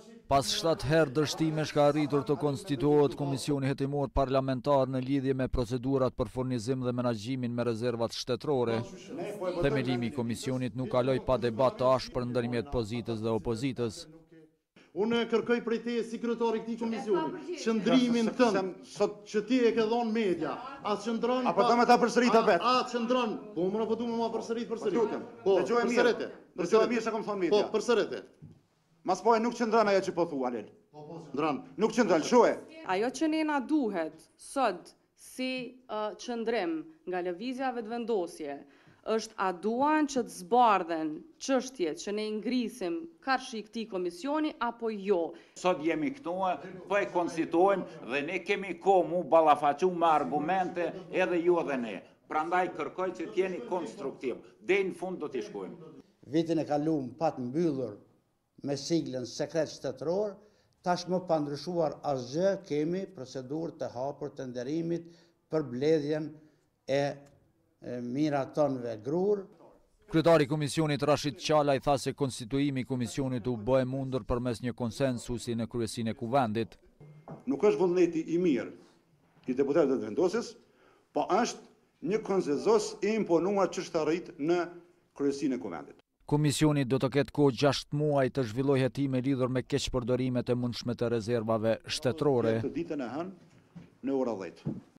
Pas 7 herë dështimesh ka arritur të konstituohet Komisioni Hetimor Parlamentar në lidhje me procedurat për furnizim dhe menaxhimin me rezervat shtetërore. Themelimi i komisionit nuk kaloi pa debat të ashpër ndërmjet pozitës dhe opozitës. Unë kërkoj prej teje si kryetari i këtij komisioni, qëndrimin tënd që ti e ke dhënë media, atë qëndron apo do me ta përsërit vet. Atë qëndron, po më apo duam ma përsërit. Po, dëgjoj mirë sa kam thënë media. Po, përsërite. Mas po e nuk qëndron ajo që po thua, Lel. Ndran. Nuk qëndron, shoje. Ajo që ne na duhet sot si qëndrim nga lëvizja vetëvendosje është a duan që të zbardhen çështjet që ne ngrisim karshi këtij komisioni apo jo. Sot jemi këtu, po e konstituojmë dhe ne kemi kohë mu ballafaqu me argumente edhe ju edhe ne. Prandaj kërkoj që t'jeni konstruktiv. Deri në fund do t'i shkojmë. Vitin e kaluar pat mbyllur me siglën sekret shtetëror, tashmë pa ndryshuar asgjë, kemi procedurë të hapur të nderimit për mbledhjen e miratonëve grur. Kryetari i komisionit Rashid Qala i tha se konstituimi i komisionit u bë mundur përmes një konsensusi në kryesinë e kuvendit. Nuk është vullneti i mirë i deputetëve të vendosjes, po është një konsenzus i imponuar që është arrit në kryesinë e kuvendit. Komisioni do të ketë kohë 6 muaj të zhvillojë hetime lidhur me keqpërdorimet e mundshme të rezervave shtetërore. Të ditën e hënë në ora 10.